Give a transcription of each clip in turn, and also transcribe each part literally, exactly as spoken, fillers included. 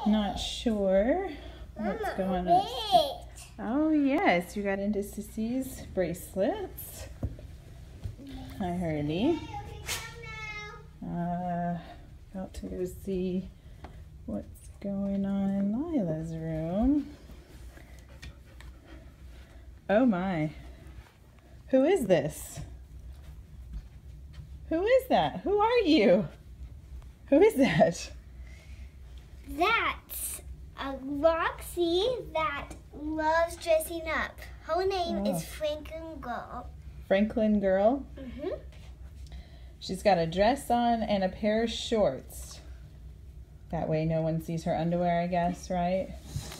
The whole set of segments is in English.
Not sure what's Mama, going on. wait. Oh yes, you got into Sissy's bracelets. Hi, Hurley. Uh, about to go see what's going on in Lylah's room. Oh my. Who is this? Who is that? Who are you? Who is that? That's a Roxy that loves dressing up. Her name Oh. is Franklin Girl. Franklin Girl? Mm-hmm. She's got a dress on and a pair of shorts. That way no one sees her underwear, I guess, right?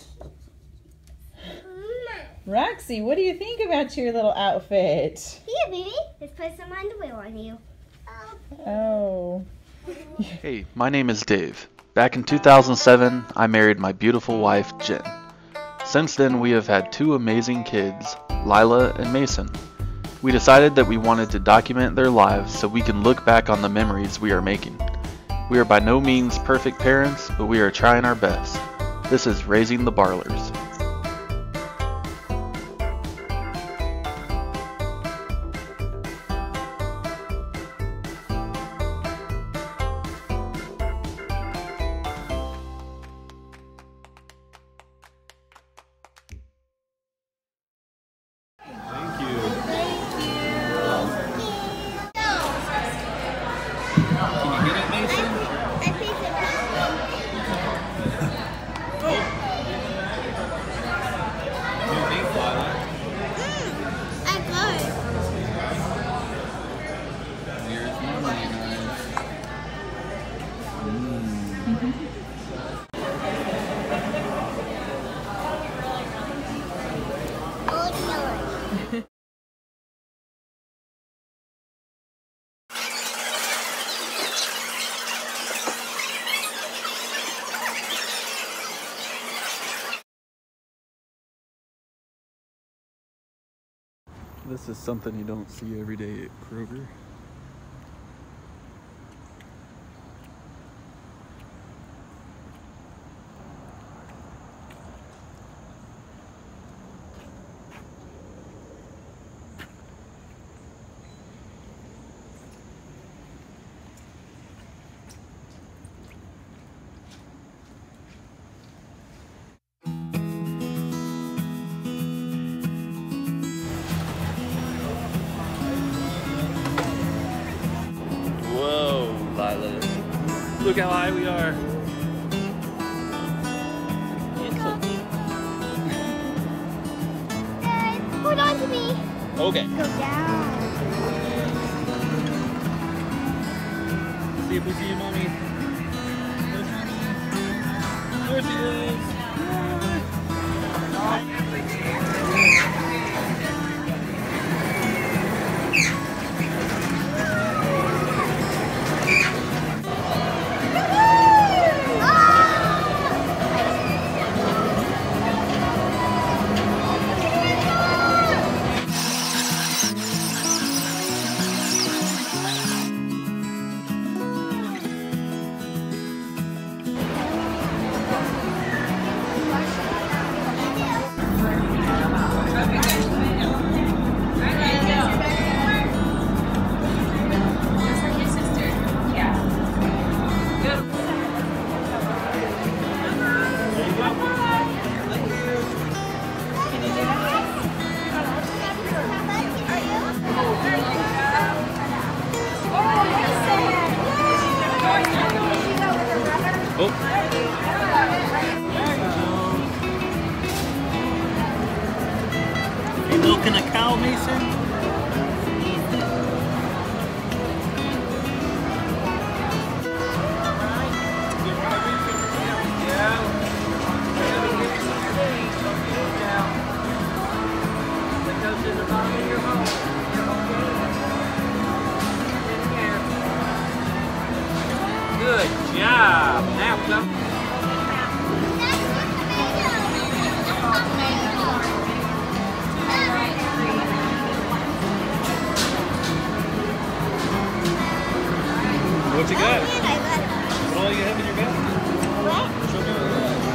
Roxy, what do you think about your little outfit? Here, baby. Let's put some underwear on you. Oh. Hey, my name is Dave. Back in two thousand seven, I married my beautiful wife, Jen. Since then, we have had two amazing kids, Lylah and Mason. We decided that we wanted to document their lives so we can look back on the memories we are making. We are by no means perfect parents, but we are trying our best. This is Raising the Barlars. This is something you don't see every day at Kroger. Look how high we are. Guys, hold on to me. Okay. Go down. See if we see you, mommy. There she is. You milking a cow, Mason? Good job. Now come. What you got? What all you have in your basket? What? Show me what you got.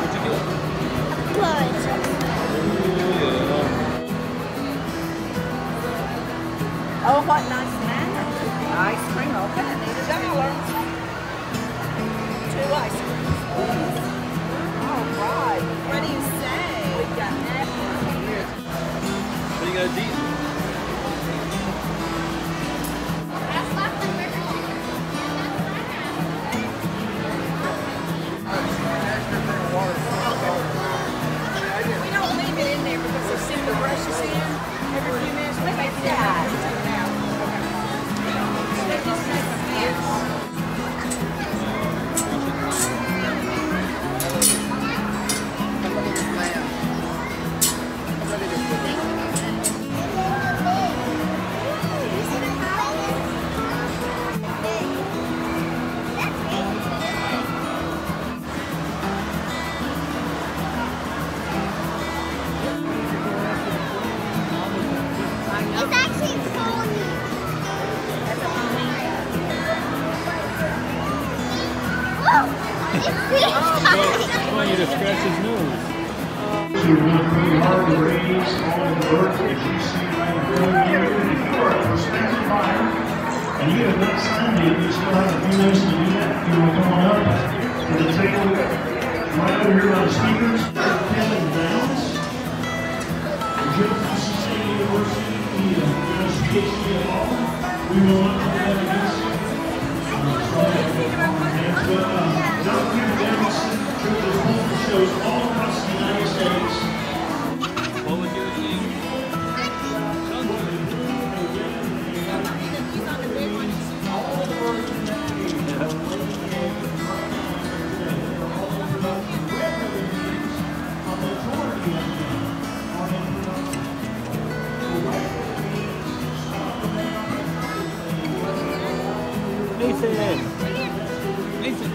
I want you to scratch his nose. You're working really hard to raise all of the birds that you see right in front of you. If you are a prospective buyer and you have not signed it, you still have a few minutes to do that. If you want to come on up to the table right over here by the speakers, Kevin Downs, Jefferson State University, he has a P H D in law. We will not do that against him. But uh, Doctor Davidson shows all across the United States. What was your name? Mason! Mason!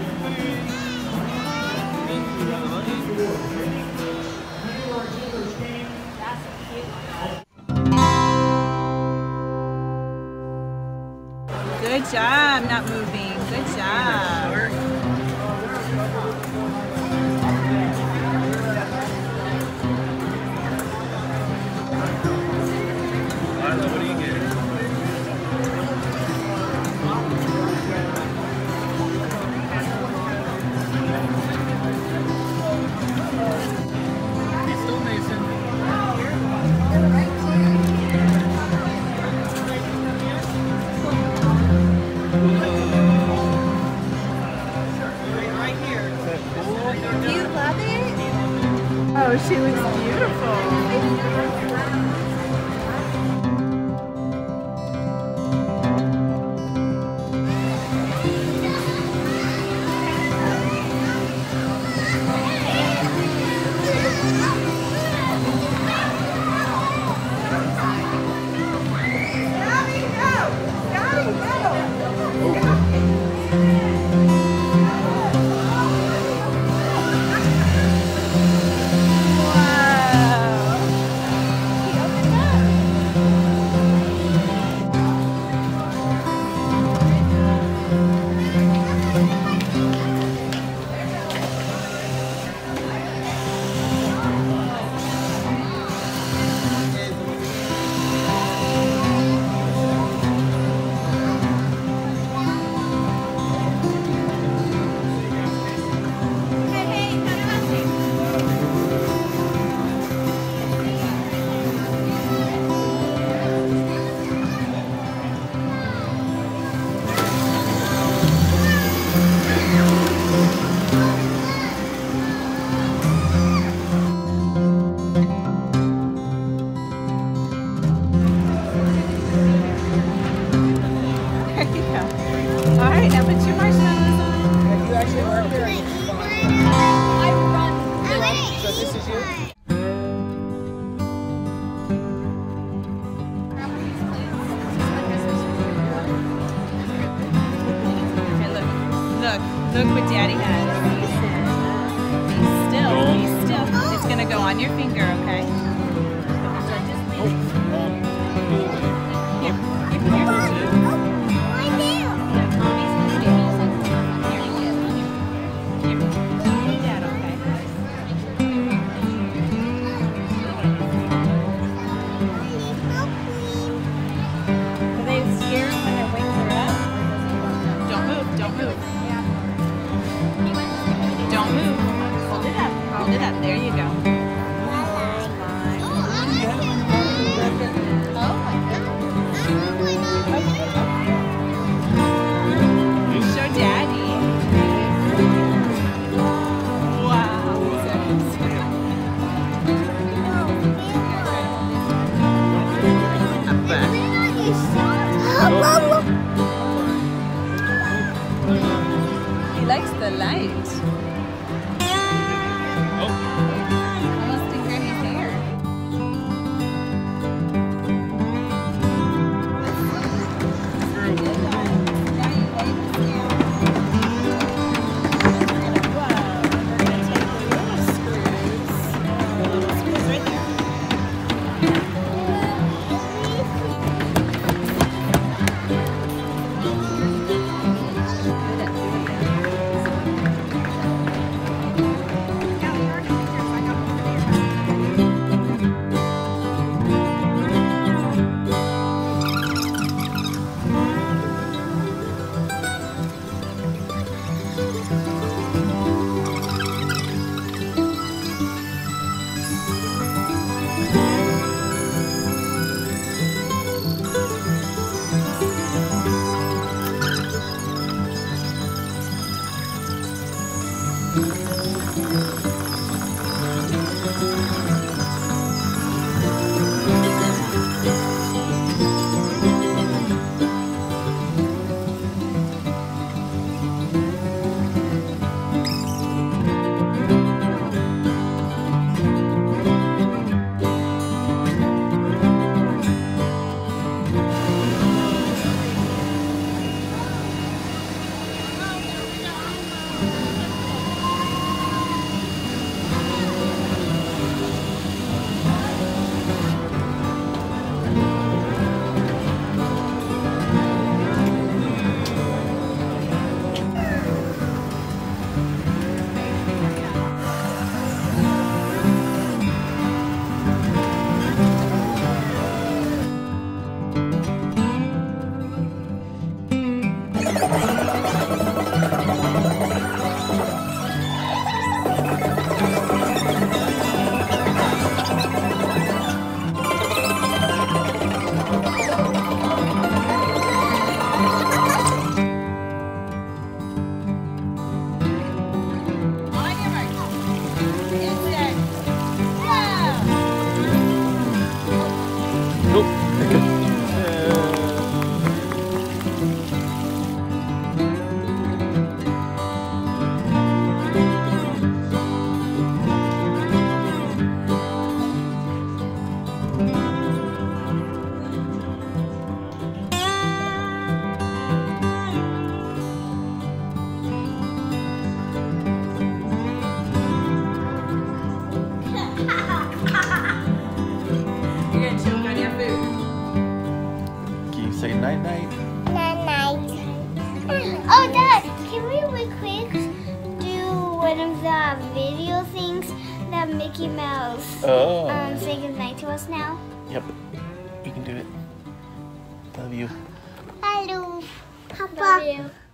Good job, not moving. Good job. Lylah, what do you get? Be still, Mason. Do you love it? Oh, she looks beautiful. Look what Daddy has. Be still, be still. It's gonna go on your finger, okay? Here, here, here. Dad, okay? Are they scared when their wings are up? Don't move, don't move. Don't move. Hold it up. Hold it up. There you go. Show Daddy. Wow. He likes the light. Oh. Say night night. Night night. Oh, Dad, can we real quick do one of the video things that Mickey Mouse Oh. um say goodnight to us now? Yep. You can do it. Love you. Hello, Papa. Love you.